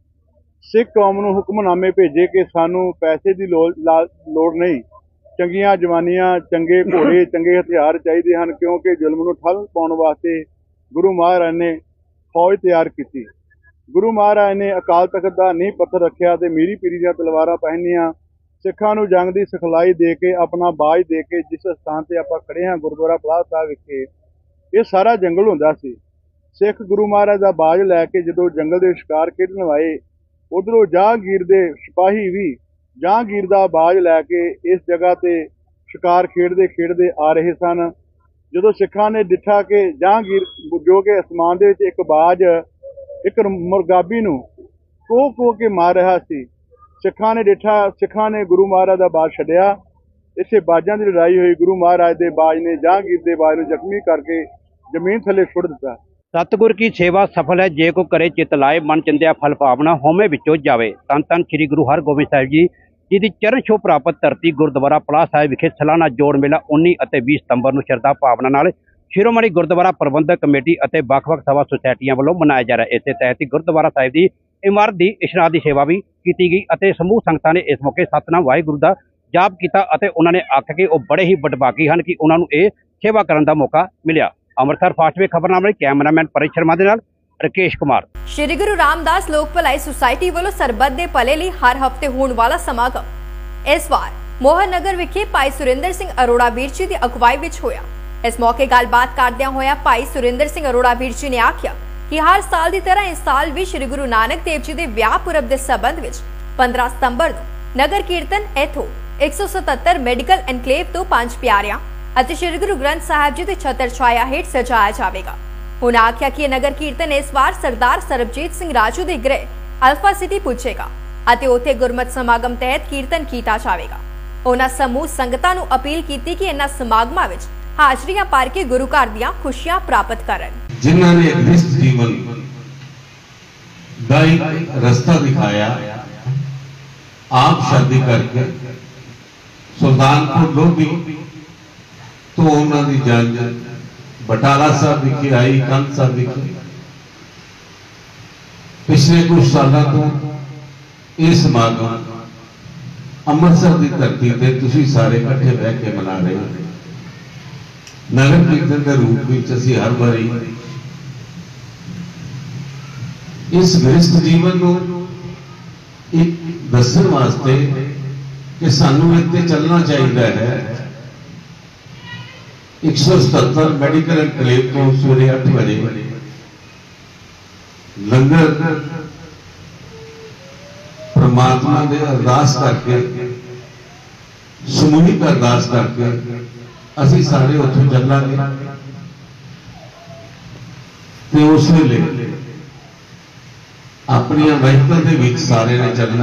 सिख कौम नूं हुक्मनामे भेजे कि सानू पैसे की लोड़ लोड़ नहीं, चंगियां जवानियां चंगे घोड़े चंगे हथियार चाहिए हैं क्योंकि जुल्म नूं ठल पाउण वास्ते गुरु महाराज ने फौज तैयार की। गुरु महाराज ने अकाल तख्त का नींह पत्थर रखिया ते मीरी पीरी दी तलवारां पहनियां सिखां नूं जंग की सिखलाई दे के अपना बाज दे के जिस स्थान से आपां खड़े हैं गुरुद्वारा पलास साहिब विखे ये सारा जंगल हुंदा सी। सिख गुरु महाराज का बाज लैके जदों जंगल के शिकार खेडण आए उधरों जहांगीर दे सिपाही भी जहांगीर का बाज लैके इस जगह ते शिकार खेडते खेडते आ रहे सन। जदों सिखां ने डिठा कि जहांगीर जो कि आसमान दे विच एक बाज एक मुरगाबी नूं कोह कोह के मार रहा सी, सिखां ने डिठा सिखां ने गुरु महाराज का बाज छड्डिया। इत्थे बाजां दी लड़ाई हुई, गुरु महाराज के बाज ने जहांगीर के बाज नूं जख्मी करके जमीन थले सुट दिता।
सतगुर की सेवा सफल है जे को करे चित लाए मन चिंदिया फल पावना होमे विचों जावे। धन धन श्री गुरु हरगोबिंद साहिब जी जी की चरण छो प्राप्त धरती गुरुद्वारा पलास साहिब विखे सालाना जोड़ मेला उन्नी और बीस सतंबर को श्रद्धा भावना नाल शिरोमणि गुरुद्वारा प्रबंधक कमेटी और ਵੱਖ-ਵੱਖ सभा सोसायटियां वालों मनाया जा रहा है। इस तहत ही गुरुद्वारा साहिब की इमारत की इशनान की सेवा भी की गई और समूह संगतां ने इस मौके सतनाम वाहिगुरू का जाप किया। उन्होंने आख्या कि वह बड़े ही बदभागी हैं कि उन्होंने ये सेवा करने का मौका मिला। अमृतसर फास्ट वे खबरनामे कैमरामैन परेश शर्मा के नाल राकेश कुमार।
श्री गुरु रामदास लोक भलाई सुसायटी वालों सरबत दे भले लई हर हफ्ते होने वाला समागम इस बार मोहन नगर विखे भाई सुरिंदर सिंह अरोड़ा वीर जी की अगवाई विच होया। इस मौके गलबात करदियां होया भाई सुरिंदर सिंह अरोड़ा वीर जी ने आख्या कि हर साल की तरह इस साल भी श्री गुरु नानक देव जी के विआह पुरब के संबंध विच पंद्रह सतंबर को नगर कीर्तन इथों एक सौ सतहत्तर मैडिकल एनकलेव तो पंज प्यारियां ਅਤੇ श्री गुरु ग्रंथ साहिब जी के छत्र छाया हेठ सजाया जाएगा। उन्होंने आख्या कि नगर कीर्तन इस बार सरदार सरबजीत सिंह राजू के गृह अल्फा सिटी पुजेगा ਅਤੇ ਉੱਥੇ ਗੁਰਮਤ ਸਮਾਗਮ ਤਹਿਤ ਕੀਰਤਨ ਕੀਤਾ ਜਾਵੇਗਾ। ਉਹਨਾਂ ਸਮੂਹ ਸੰਗਤਾਂ ਨੂੰ ਅਪੀਲ ਕੀਤੀ ਕਿ ਇਹਨਾਂ ਸਮਾਗਮਾਂ ਵਿੱਚ ਹਾਜ਼ਰੀਆਂ ਭਰ ਕੇ ਗੁਰੂ ਘਰ ਦੀਆਂ ਖੁਸ਼ੀਆਂ ਪ੍ਰਾਪਤ ਕਰਨ।
ਜਿਨ੍ਹਾਂ ਨੇ ਇਸ ਜੀਵਨ ਦਾ ਇੱਕ ਰਸਤਾ ਦਿਖਾਇਆ आप शादी करके सुल्तानपुर लोधी तो उन्होंने जंज बटाला साहब विखे आई, कंध साहब विखे। पिछले कुछ सालों तो यह समागम अमृतसर की धरती पर तुसीं सारे इकट्ठे बह के मना रहे हो। नगर कीर्तन के रूप में असीं हर बारी इस गृहस्थ जीवन को एक दसन वास्ते कि सानू इत्ते चलना चाहिए है। एक सौ सतहत्तर मैडिकल एनकलेव तो सवेरे अठ बजे लंगर परमात्मा दे अरदास करके समूहिक अरदास करके असीं सारे उत्थों चलांगे ते उस वेले अपनी वहीकल दे विच सारे ने चलना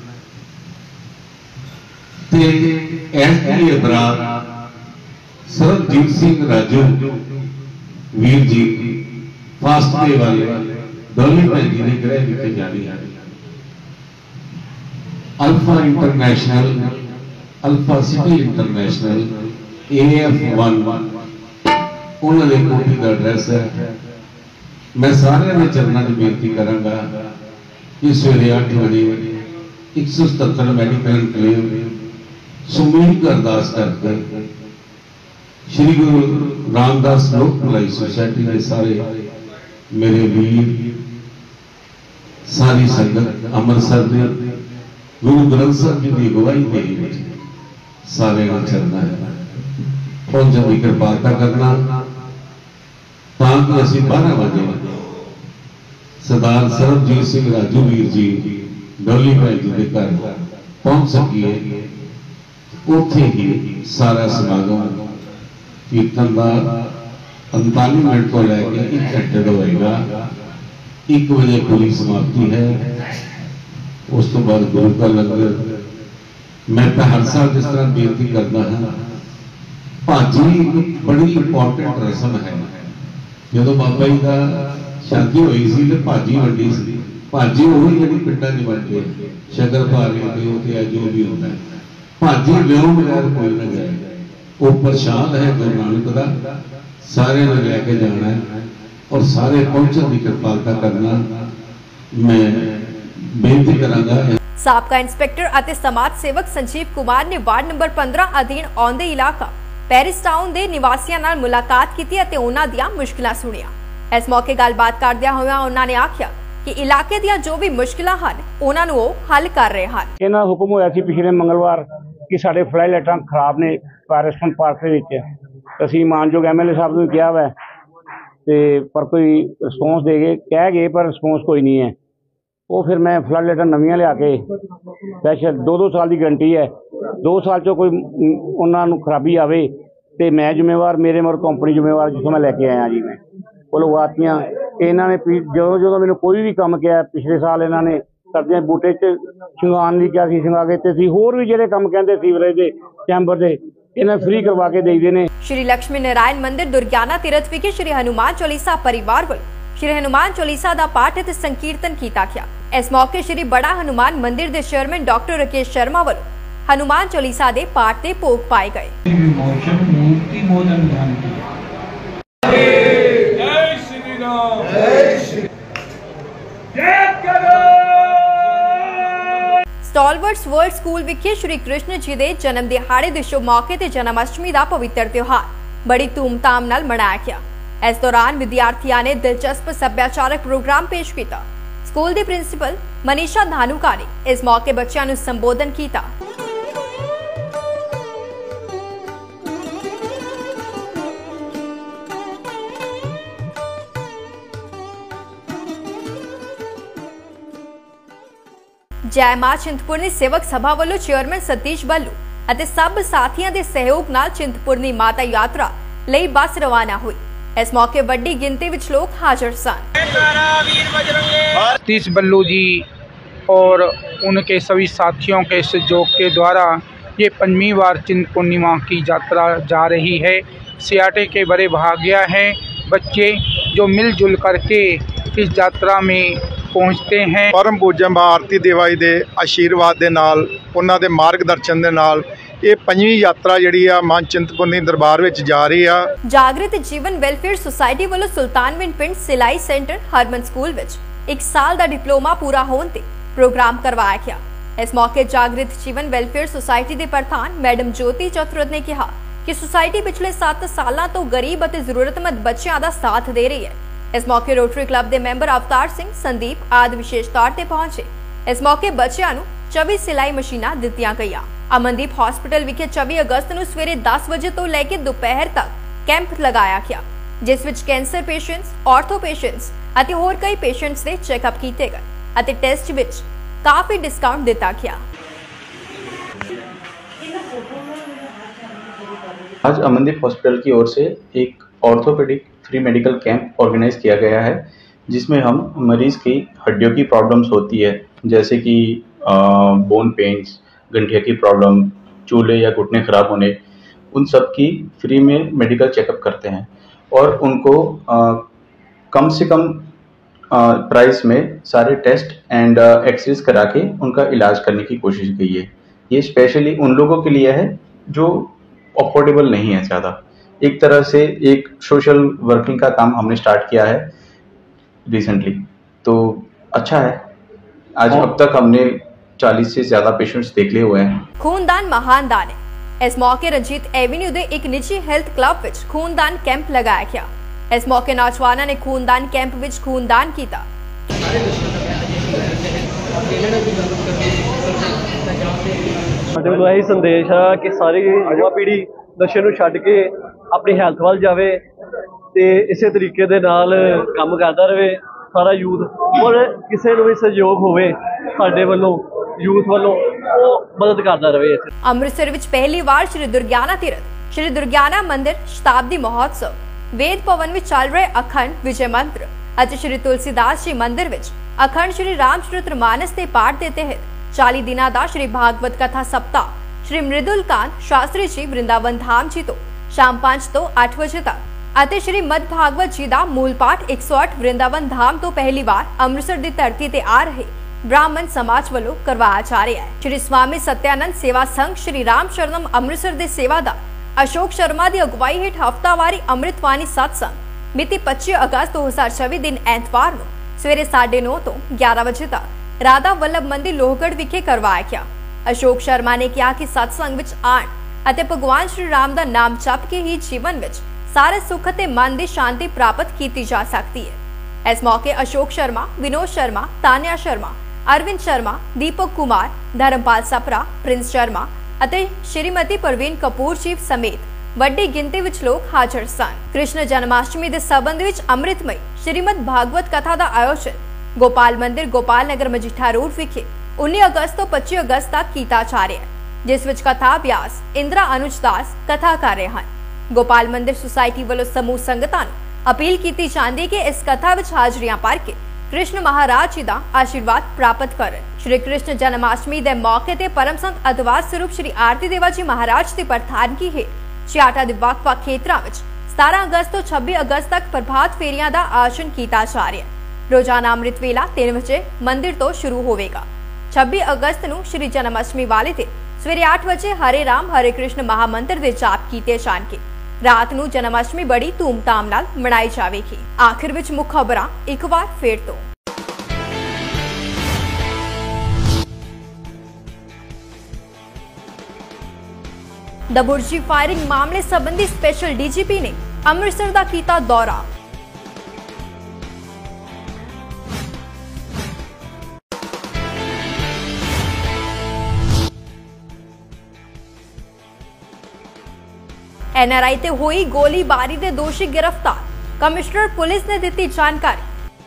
ते एसडी बरात सरबजीत सिंह राजू वीर जी फास्ट वे वाले डोली भैन जी की गृह विखे जानी है। Alpha International Alpha City International A F one उन्होंने कोठी का एड्रैस है। मैं सारे ने चरणों में बेनती करांगा कि सवेरे अठ बजे एक सौ सतहत्तर मैडिकल एनकलेव समूहिक अरदास करके श्री गुरु रामदास लोक भलाई सोसाइटी के सारे मेरे वीर सारी संगत अमृतसर ने गुरु ग्रंथ साहब जी की अगुवाई मेरी सारे चलना है पहुंचने की कृपालता करना ताकि असीं बारह बजे सरदार सरबजीत सिंह राजू वीर जी डोली भाई जी के घर पहुंच सकिए। उत्थे ही सारा समागम कीर्तन का पैंतालीस मिनट को लैके एक घंटे का होएगा। एक बजे पूरी समाप्ति है। उस तो बाद गुरु का लंगर। मैं तो हर साल जिस तरह बेनती करना है, भाजी बड़ी इंपॉर्टेंट रस्म है। जो बाबा जी का शादी हुई सी तो भाजी वंडी सी। भाजी वही जी पिंडा च वंडे शकर भारे जो भी होता है। भाजी लियो बगैर कोई ना जाए। वो प्रसाद है गुरु नानक का, सारे ने लैके जाना है और सारे पहुंचने की कृपालता करना मैं बेनती करांगा।
साबका इंस्पैक्टर ਅਤੇ समाज सेवक संजीव कुमार ने वार्ड नंबर पंद्रह अधीन आउंदे इलाका पैरिस टाउन के निवासियों नाल मुलाकात की ਅਤੇ उन्हां दीआं मुश्किलां सुणियां। इस मौके गलबात करदिआं होइआं उन्हां ने आखिया कि इलाके दीआं जो भी मुश्किलां हन उन्हां नूं ओह हल कर रहे हैं।
इन्हां हुक्म होया सी पिछले मंगलवार कि साडे फ्लाई लाइटां खराब ने पैरिस पार्क दे विच। असीं मानयोग एम एल ए साहब नूं किहा वा ते पर कोई रिस्पोंस दे गए कह गए पर रिस्पोंस कोई नहीं है। वो फिर मैं फ्लड लाइटां नवीं लिया के स्पैशल दो दो साल की गारंटी है, दो साल चो कोई उन्होंने खराबी आवे तो मैं जिम्मेवार, मेरे मगर कंपनी जिम्मेवार जिसों मैं लैके आया जी। मैं वो लवातियाँ इन्होंने जो जो मैंने कोई भी काम किया पिछले साल इन्होंने सर्दियाँ बूटे च शंगान भी क्या शंगा के ते होर भी जो काम कहते सीवरेज के चैंबर के इन्हें फ्री करवा के देते हैं।
श्री लक्ष्मी नारायण मंदिर दुर्गियाना तीरथ विखे श्री हनुमान चालीसा परिवार वालों श्री हनुमान चालीसा का पाठ ते संकीर्तन किया गया। इस मौके श्री बड़ा हनुमान मंदिर के चेयरमैन डॉक्टर राकेश शर्मा वालों हनुमान चालीसा के पाठ के भोग पाए गए। स्टॉलवर्ड्स वर्ल्ड स्कूल विखे श्री कृष्ण जी के जन्म दिहाड़े के शुभ मौके ते जन्माष्टमी का पवित्र त्योहार बड़ी धूमधाम नाल मनाया गया। इस दौरान विद्यार्थियों ने दिलचस्प सभ्याचारक प्रोग्राम पेश किया। स्कूल के प्रिंसीपल मनीषा धानुका ने इस मौके बच्चों को संबोधन किया। जय मां चिंतपूर्णी सेवक सभा वालों चेयरमैन सतीश बल्लू ਅਤੇ सब साथियों के सहयोग नाल चिंतपूर्णी माता यात्रा लई बस रवाना हुई। इस मौके वड्डी गिनती विच लोग हाजिर सन।
सतीश बल्लू जी और उनके सभी साथियों के सहयोग के द्वारा ये पंचवीं बार चिंतपूर्णी मां की यात्रा जा रही है। सियाटे के बड़े भाग्य हैं बच्चे जो मिलजुल करके इस यात्रा में पहुँचते हैं।
परम पूज्य आरती देवाई दे आशीर्वाद दे नाल उन्हां दे मार्गदर्शन दे नाल ये पंजवीं यात्रा जिहड़ी आ मां चिंतपूर्णी दरबार विच जा रही आ।
जागृत जीवन वैलफेयर सोसाइटी वालों सुल्तानविंड पिंड सिलाई सेंटर हरमन स्कूल विच एक साल दा डिप्लोमा पूरा होने ते प्रोग्राम करवाया गया। इस मौके जागृत जीवन वैलफेयर सोसाइटी के प्रधान मैडम ज्योति चतुर्वेदी ने कहा कि सोसाइटी पिछले सात सालों तो गरीब और जरूरतमंद बच्चों का साथ दे रही है। इस मौके रोटरी क्लब के मैंबर अवतार सिंह संदीप आदि विशेष तौर पर पहुंचे। इस मौके बच्चों को चौबीस सिलाई मशीनां दित्तियां गईयां। अमनदीप हॉस्पिटल विखे चौबीस अगस्त को सवेरे दस बजे तो लैके दोपहर तक कैंप लगाया गया, जिस विच कैंसर पेशेंट्स, ऑर्थो पेशेंट्स ਅਤੇ ਹੋਰ कई पेशेंट्स ਦੇ चेकअप किए गए ਅਤੇ ਟੈਸਟ ਵਿੱਚ काफी डिस्काउंट दिता गया।
आज अमनदीप हॉस्पिटल की ओर से एक orthopaedic free medical camp organise किया गया है, जिसमें हम मरीज की हड्डियों की प्रॉब्लम्स होती है, जैसे कि बोन पेन्स, गंठिया की प्रॉब्लम, चूल्हे या घुटने खराब होने, उन सब की फ्री में मेडिकल चेकअप करते हैं और उनको आ, कम से कम प्राइस में सारे टेस्ट एंड एक्सरेज करा के उनका इलाज करने की कोशिश की है। ये स्पेशली उन लोगों के लिए है जो अफोर्डेबल नहीं है ज़्यादा। एक तरह से एक सोशल वर्किंग का काम हमने स्टार्ट किया है रिसेंटली, तो अच्छा है। आज अब तक हमने चालीस से ज़्यादा पेशेंट्स देख लिए हुए हैं।
खूनदान महान दान है। इस मौके रंजीत एवेन्यू दे एक निजी हेल्थ क्लब विच खूनदान कैंप लगाया गया। इस मौके नौजवानों ने खूनदान कैंप विच खूनदान किया।
ਸਾਡੇ ਵੱਲੋਂ ਇਹ ਸੰਦੇਸ਼ ਆ ਕਿ ਸਾਰੀ ਯੁਵਾ ਪੀੜ੍ਹੀ ਨਸ਼ੇ ਨੂੰ ਛੱਡ ਕੇ ਆਪਣੀ ਹੈਲਥ ਵੱਲ ਜਾਵੇ ਤੇ ਇਸੇ ਤਰੀਕੇ ਦੇ ਨਾਲ ਕੰਮ ਕਰਦਾ ਰਹੇ ਸਾਰਾ ਯੂਥ, ਔਰ ਕਿਸੇ ਨੂੰ ਵੀ ਸਹਿਯੋਗ ਹੋਵੇ ਸਾਡੇ ਵੱਲੋਂ ਯੂਥ ਵੱਲੋਂ ਉਹ ਮਦਦ ਕਰਦਾ ਰਹੇ।
ਅੰਮ੍ਰਿਤਸਰ ਵਿੱਚ ਪਹਿਲੀ ਵਾਰ ਸ਼੍ਰੀ ਦੁਰਗਿਆਨਾ ਤੀਰਥ ਸ਼੍ਰੀ ਦੁਰਗਿਆਨਾ ਮੰਦਿਰ ਸ਼ਤਾਬਦੀ ਮਹੋਤਸਵ वेद भवन में चल रहे अखंड विजय मंत्र और श्री तुलसीदास जी मंदिर विच अखंड श्री रामचरित्र मानस के पाठ के तहत चालीस दिनों का श्री भागवत कथा सप्ताह श्री मृदुलकांत शास्त्री जी वृंदावन धाम जी तो शाम पांच तो आठ बजे तक और श्री मद भागवत जी का मूल पाठ एक सौ अठ वृंदावन धाम तो पहली बार अमृतसर की धरती ते आ रहे ब्राह्मण समाज वालों करवाया जा रहा है। श्री स्वामी सत्यानंद सेवा संघ श्री राम शरणम अमृतसर के सेवादार अशोक शर्मा की अगुवाई हेठ हफ्तावारी अमृतवाणी सत्संग मिति पच्चीस अगस्त दो हजार छब्बीस दिन एतवार को सवेरे साढ़े नौ तो ग्यारह बजे तक राधा वल्लभ मंदिर लोहगढ़ विखे करवाया गया। अशोक शर्मा ने कहा कि सत्संग विच आण अते भगवान श्री राम का नाम जप के ही जीवन विच सारे सुख ते मन की शांति प्राप्त की जा सकती है। इस मौके अशोक शर्मा, विनोद शर्मा, तान्या शर्मा, अरविंद शर्मा, दीपक कुमार, धर्मपाल सपरा, प्रिंस शर्मा ਅਤੇ श्रीमती प्रवीण कपूर जी समेत ਵੱਡੀ ਗਿਣਤੀ ਵਿੱਚ ਲੋਕ ਹਾਜ਼ਰ ਸਨ। कृष्ण जन्माष्टमी ਦੇ ਸੰਬੰਧ ਵਿੱਚ ਅੰਮ੍ਰਿਤਮਈ श्रीमद भागवत कथा ਦਾ ਆਯੋਜਨ गोपाल मंदिर गोपाल नगर मजीठा रोड विखे उन्नीस अगस्त तो पच्चीस अगस्त तक किया जा रहा है, जिस विच कथा अभ्यास इंदिरा अनुज दास कथा कर रहे हैं। गोपाल मंदिर सोसाइटी वालों समूह संगतां नूं अपील की जाती है कि इस कथा विच हाजरियां भर के कृष्ण महाराज जी का आशीर्वाद प्राप्त कर। श्री कृष्ण जन्माष्टमी के मौके ते परम संत अद्वास स्वरूप श्री आरती देवा जी महाराज की प्रधानगी हेठ छियाटा के ਵੱਖ-ਵੱਖ खेत्रों में सतारह अगस्त तो छब्बीस अगस्त तक प्रभात फेरियां का आयोजन किया जा रहा है। रोजाना अमृत वेला तीन बजे मंदिर तो शुरू होगा। छब्बीस अगस्त को श्री जन्माष्टमी वाले दिन सवेरे आठ बजे हरे राम हरे कृष्ण महामंत्र के जाप किए जाएंगे। रात को जन्माष्टमी बड़ी धूमधाम नाल मनाई जाएगी। आखिर विच मुख्य खबरां एक बार फिर तो द बुर्जी फायरिंग मामले संबंधी स्पेशल डीजीपी ने अमृतसर का किया दौरा। एनआरआई ते हुई गोलीबारी के दोषी गिरफ्तार, कमिश्नर पुलिस ने दी जानकारी।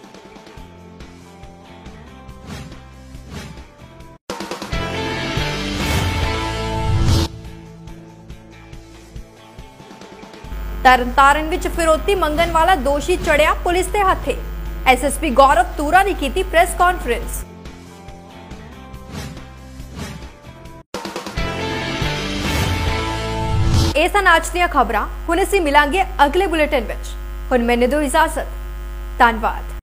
तरनतारन विच फिरौती मंगन वाला दोषी चढ़िया पुलिस के हथे। एसएसपी गौरव तूरा ने की प्रेस कॉन्फ्रेंस। ਇਹ ਸਨ ਅੱਜ ਦੀਆਂ ਖਬਰਾਂ। ਹੁਣ ਅਸੀਂ ਮਿਲਾਂਗੇ ਅਗਲੇ ਬੁਲੇਟਿਨ ਵਿੱਚ। ਹੁਣ ਮੈਨੂੰ ਦਿਓ ਇਜਾਜ਼ਤ। ਧੰਨਵਾਦ।